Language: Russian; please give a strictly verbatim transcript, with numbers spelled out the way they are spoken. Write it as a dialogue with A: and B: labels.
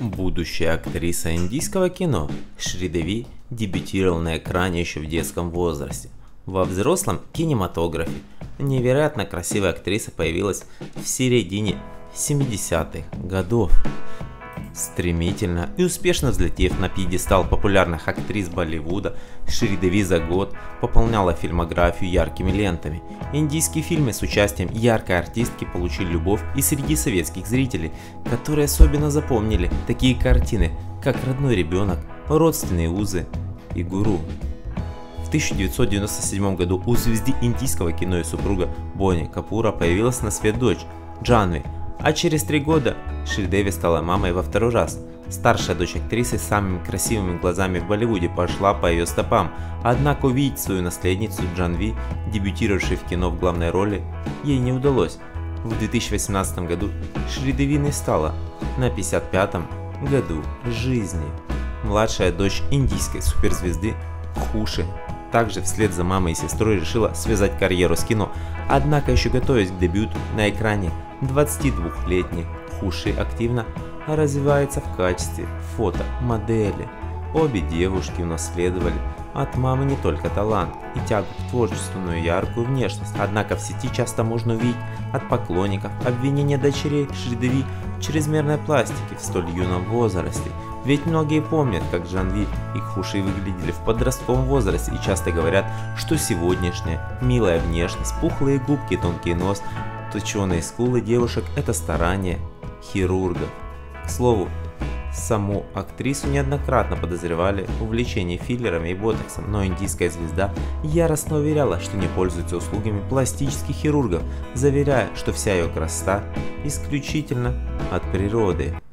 A: Будущая актриса индийского кино Шридеви дебютировала на экране еще в детском возрасте. Во взрослом кинематографе невероятно красивая актриса появилась в середине семидесятых годов. Стремительно и успешно взлетев на пьедестал популярных актрис Болливуда, Шридеви за год пополняла фильмографию яркими лентами. Индийские фильмы с участием яркой артистки получили любовь и среди советских зрителей, которые особенно запомнили такие картины, как «Родной ребенок», «Родственные узы» и «Гуру». В тысяча девятьсот девяносто седьмом году у звезды индийского кино и супруга Бони Капура появилась на свет дочь Джанви, а через три года Шридеви стала мамой во второй раз. Старшая дочь актрисы с самыми красивыми глазами в Болливуде пошла по ее стопам, однако увидеть свою наследницу Джанви, дебютировавшей в кино в главной роли, ей не удалось. В две тысячи восемнадцатом году Шридеви не стала на пятьдесят пятом году жизни. Младшая дочь индийской суперзвезды Кхуши также вслед за мамой и сестрой решила связать карьеру с кино, однако еще готовясь к дебюту на экране, двадцатидвухлетняя Кхуши активно развивается в качестве фотомодели. Обе девушки унаследовали от мамы не только талант и тягу к творчеству, но и яркую внешность, однако в сети часто можно увидеть от поклонников обвинения дочерей Шридеви в чрезмерной пластике в столь юном возрасте. Ведь многие помнят, как Джанви и Кхуши выглядели в подростковом возрасте и часто говорят, что сегодняшняя милая внешность, пухлые губки, тонкий нос, точеные скулы девушек – это старание хирургов. К слову, саму актрису неоднократно подозревали в увлечении филлерами и ботоксом, но индийская звезда яростно уверяла, что не пользуется услугами пластических хирургов, заверяя, что вся ее красота исключительно от природы.